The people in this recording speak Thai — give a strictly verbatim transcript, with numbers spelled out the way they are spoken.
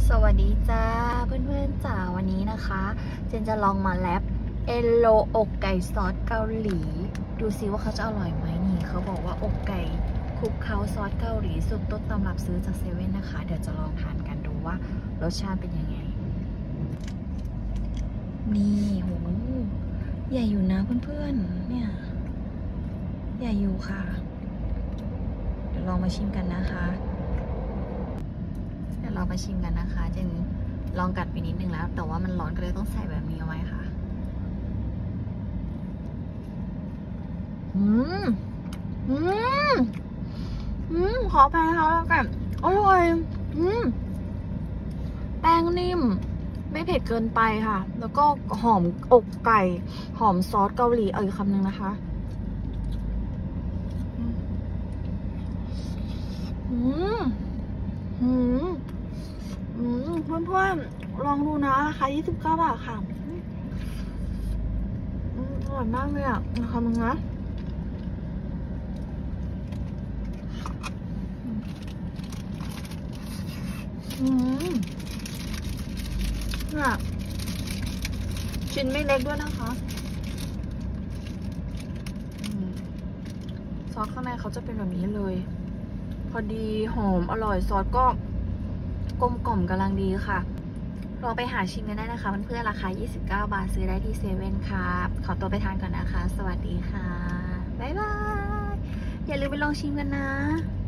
สวัสดีจ้าเพื่อนๆจ๋าวันนี้นะคะเจนจะลองมาแรปเอโลอกไก่ซอสเกาหลีดูซิว่าเขาจะอร่อยไหมนี่เขาบอกว่าอกไก่คลุกเคล้าซอสเกาหลีสูตรต้นตำรับซื้อจากเซเว่นนะคะเดี๋ยวจะลองทานกันดูว่ารสชาติเป็นยังไงนี่โหใหญ่อยู่นะเพื่อนๆเนี่ยใหญ่อยู่ค่ะเดี๋ยวลองมาชิมกันนะคะเดี๋ยวเรามาชิมกันนะคะเจนลองกัดไปนิดนึงแล้วแต่ว่ามันร้อนก็เลยต้องใส่แบบนี้เอาไว้ค่ะอืมอืมอืมขอไปค่ะแล้วกันอร่อยอืมแป้งนิ่มไม่เผ็ดเกินไปค่ะแล้วก็หอมอกไก่หอมซอสเกาหลีเอาอีกคำหนึ่งนะคะอืมอืมอืมเพื่อนๆลองดูนะราคายี่สิบเก้าบาทค่ะอืมอร่อยมากเลยอ่ะคำนึงนะอืมเนี่ยชิ้นไม่เล็กด้วยนะคะซอสข้างในเขาจะเป็นแบบนี้เลยพอดีหอมอร่อยซอสก็กลมกล่อมกำลังดีค่ะลองไปหาชิมกันได้นะคะเพื่อนๆราคายี่สิบเก้าบาทซื้อได้ที่เซเว่นครับขอตัวไปทานก่อนนะคะสวัสดีค่ะบ๊ายบายอย่าลืมไปลองชิมกันนะ